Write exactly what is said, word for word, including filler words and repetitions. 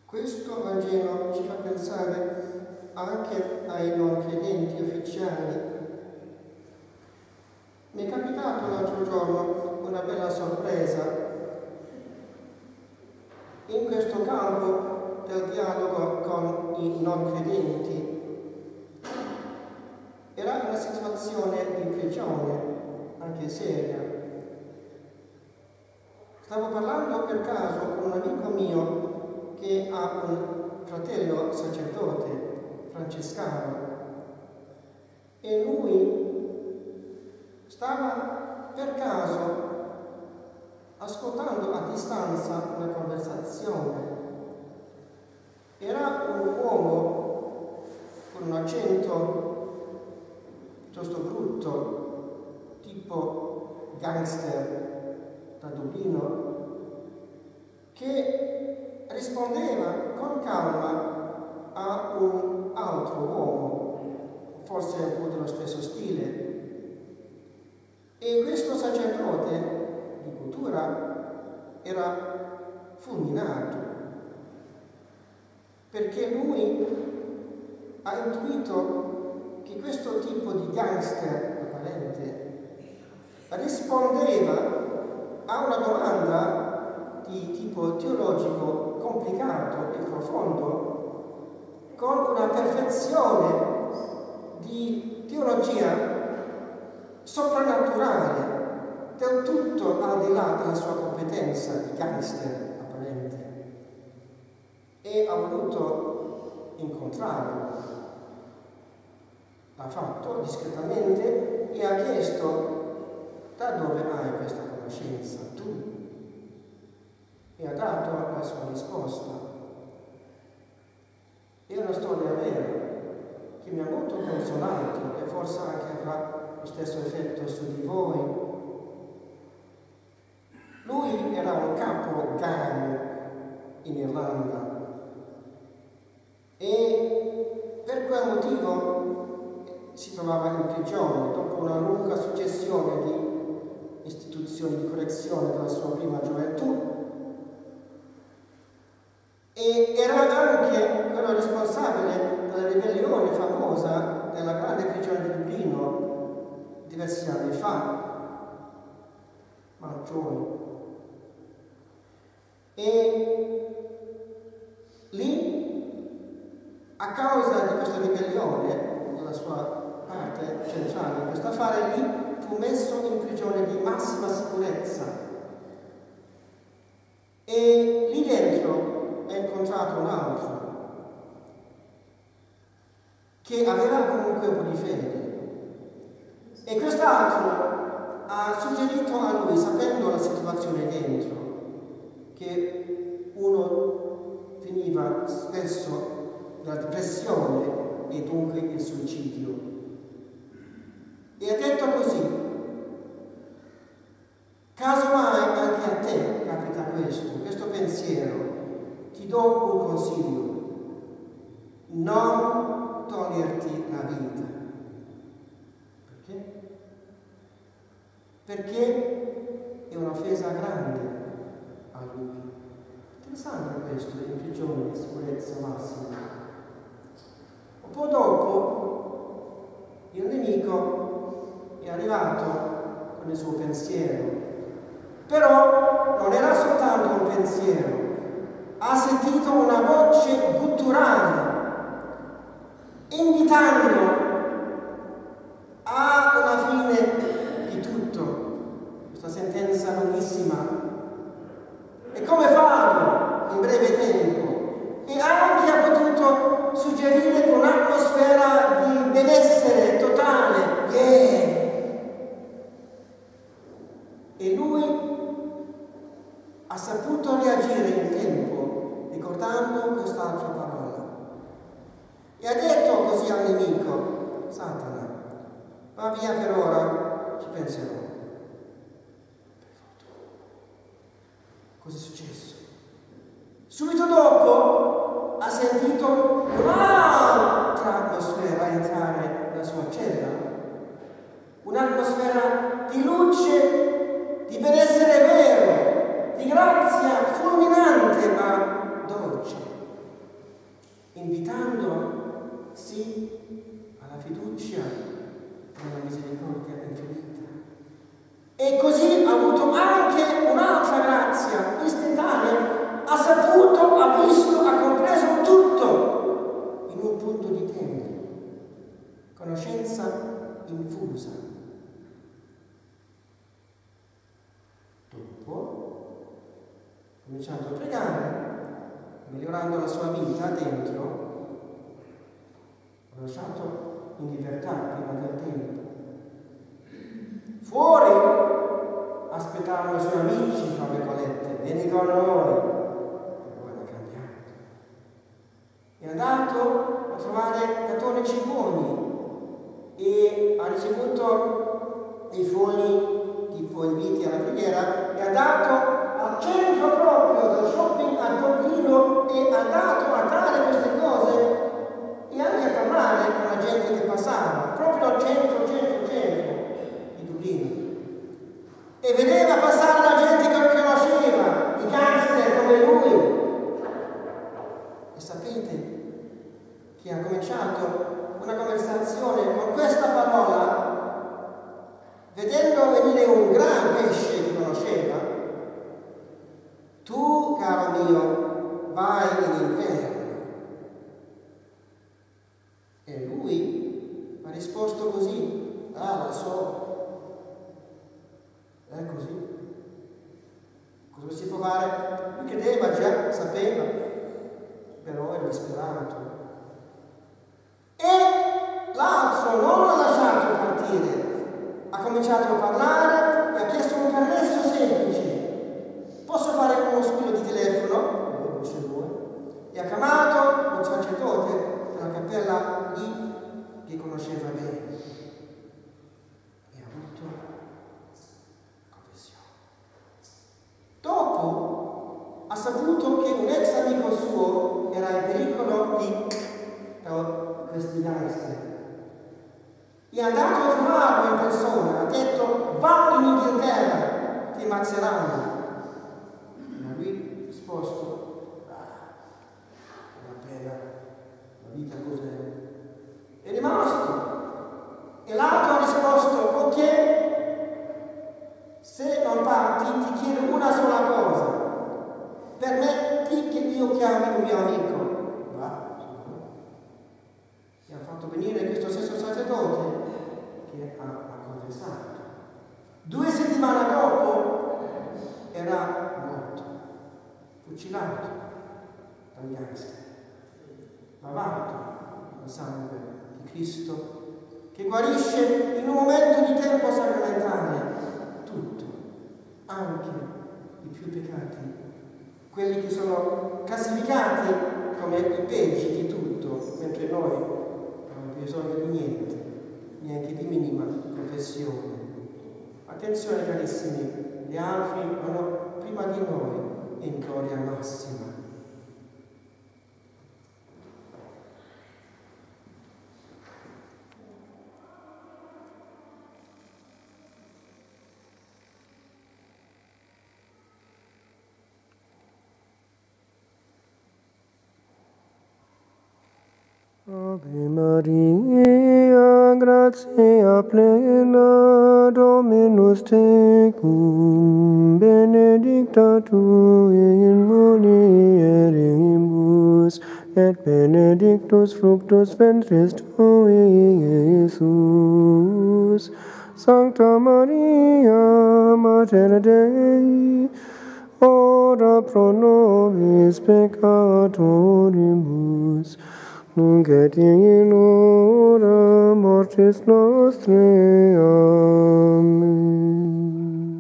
Questo Vangelo ci fa pensare anche ai non credenti ufficiali. Mi è capitato l'altro giorno una bella sorpresa in questo campo del dialogo con i non credenti. Era una situazione di prigione, anche seria. Stavo parlando per caso con un amico mio che ha un fratello sacerdote francescano e lui stava per caso ascoltando a distanza una conversazione. Era un uomo con un accento piuttosto brutto, tipo gangster da Dublino, che rispondeva con calma a un altro uomo, forse un po' dello stesso stile. E questo sacerdote di cultura era fulminato, perché lui ha intuito che questo tipo di gangster apparente rispondeva a una domanda di tipo teologico complicato e profondo, con una perfezione di teologia soprannaturale, del tutto al di là della sua competenza di gangster apparente. E ha voluto incontrarlo. L'ha fatto discretamente e ha chiesto: da dove hai questa conoscenza tu? E ha dato la sua risposta. È una storia vera che mi ha molto consolato e forse anche avrà lo stesso effetto su di voi. Lui era un capo gang in Irlanda e per quel motivo si trovava in prigione dopo una lunga successione di istituzioni di correzione della sua prima gioventù. E era anche quello responsabile della ribellione famosa della grande prigione di Dublino diversi anni fa, Marcioni. E lì, a causa di questa ribellione, della sua parte centrale in questo affare, lì fu messo in prigione di massima sicurezza. E lì dentro ha incontrato un altro che aveva comunque un po' di fede, e quest'altro ha suggerito a lui, sapendo la situazione dentro, che uno finiva spesso nella depressione e dunque il suicidio, e ha detto così: casomai anche a te capita questo, questo pensiero, ti do un consiglio: non toglierti la vita. Perché? Perché è un'offesa grande a lui. Interessante questo, in prigione di sicurezza massima. Un po' dopo il nemico è arrivato con il suo pensiero, però non era soltanto un pensiero. Ha sentito una voce gutturale invitandolo a una fine di tutto. Questa sentenza lunghissima. E come farlo in breve tempo? E anche ha potuto suggerire un'atmosfera di benessere totale. Yeah. E lui ha saputo reagire in tempo, ricordando quest'altra parola. E ha detto così al nemico: Satana, va via per ora, ci penserò. Cosa è successo? Subito dopo ha sentito un'altra atmosfera entrare nella sua cella, un'atmosfera di luce, di benessere vero, di grazia fulminante ma dolce. invitando sì alla fiducia nella misericordia infinita. E così ha avuto anche un'altra grazia istantanea, ha saputo, ha visto, ha compreso tutto in un punto di tempo, conoscenza infusa. Dopo, cominciando a pregare, migliorando la sua vita dentro, ha lasciato in libertà prima del tempo. Fuori aspettavano i suoi amici, fra virgolette, vieni con noi. E poi era cambiato. È andato a trovare cattolici buoni e ha ricevuto i suoi tipo inviti alla preghiera, è andato al centro proprio del shopping al Pollino e è andato a dare queste cose e anche a parlare con la gente che passava, proprio al centro, centro, centro di Dublino. E vedeva passare la gente che lo conosceva, i gangster come lui. E sapete che ha cominciato una conversazione con questa parola, vedendo venire un gran pesce che conosceva: tu, caro mio, vai in inferno. E lui ha risposto così: ah, lo so. È così. Cosa si può fare? Lui credeva già, sapeva, però era disperato. E l'altro non l'ha lasciato partire, ha cominciato a parlare e ha chiesto un permesso semplice: posso fare uno squillo di telefono? E ha chiamato un sacerdote della cappella lì che conosceva bene e ha avuto confessione. Dopo ha saputo che un ex amico suo era in pericolo di da questi gangster. È andato a trovarlo in persona, ha detto: va in Inghilterra, ti ammazzeranno. E lui ha risposto: ah, una pena, la vita cos'è? È rimasto. E l'altro ha risposto: ok, se non parti ti chiedo una sola cosa, permetti che io chiami un mio amico. E ha fatto venire questo stesso sacerdote che ha, ha confessato. Due settimane dopo era morto, fucilato dagli gangster, lavato dal sangue di Cristo, che guarisce in un momento di tempo sacramentale tutto, anche i più peccati, quelli che sono classificati come i peggio di tutto, mentre noi non abbiamo bisogno di niente, neanche di minima confessione. Attenzione carissimi, gli altri vanno prima di noi in gloria massima. Ave Maria, gratia plena, Dominus tecum, benedicta tu in mulieribus, et benedictus fructus ventris tui, Iesus. Sancta Maria, Mater Dei, ora pro nobis peccatoribus, nunc et in hora mortis nostrae. Amen.